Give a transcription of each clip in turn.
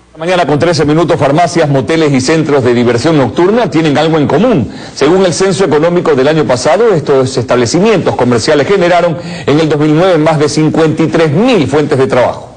Mañana con 13 minutos, farmacias, moteles y centros de diversión nocturna tienen algo en común. Según el censo económico del año pasado, estos establecimientos comerciales generaron en el 2009 más de 53.000 fuentes de trabajo.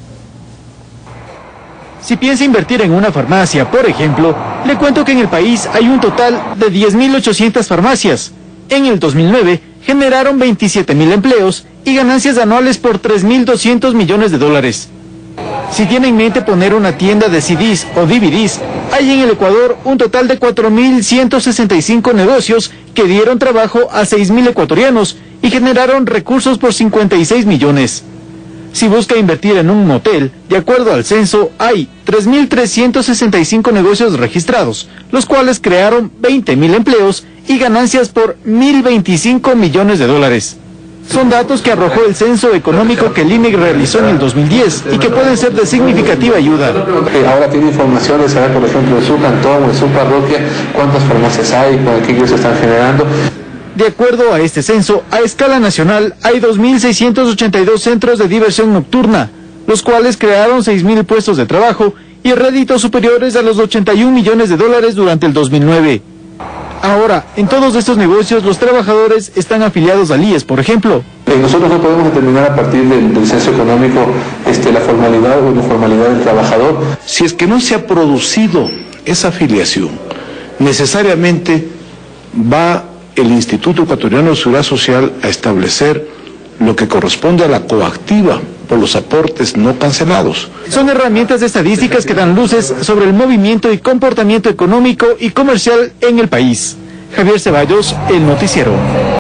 Si piensa invertir en una farmacia, por ejemplo, le cuento que en el país hay un total de 10.800 farmacias. En el 2009 generaron 27.000 empleos y ganancias anuales por 3.200 millones de dólares. Si tiene en mente poner una tienda de CDs o DVDs, hay en el Ecuador un total de 4.165 negocios que dieron trabajo a 6.000 ecuatorianos y generaron recursos por 56 millones. Si busca invertir en un motel, de acuerdo al censo, hay 3.365 negocios registrados, los cuales crearon 20.000 empleos y ganancias por 1.025 millones de dólares. Son datos que arrojó el censo económico que el INEC realizó en el 2010 y que pueden ser de significativa ayuda. Ahora tiene información de saber, por ejemplo, en su cantón o en su parroquia, cuántas farmacias hay, con qué ellos están generando. De acuerdo a este censo, a escala nacional hay 2.682 centros de diversión nocturna, los cuales crearon 6.000 puestos de trabajo y réditos superiores a los 81 millones de dólares durante el 2009. Ahora, en todos estos negocios los trabajadores están afiliados al IES, por ejemplo. Nosotros no podemos determinar a partir del censo económico la formalidad o informalidad del trabajador. Si es que no se ha producido esa afiliación, necesariamente va el Instituto Ecuatoriano de Seguridad Social a establecer lo que corresponde a la coactiva por los aportes no cancelados. Son herramientas estadísticas que dan luces sobre el movimiento y comportamiento económico y comercial en el país. Javier Ceballos, El Noticiero.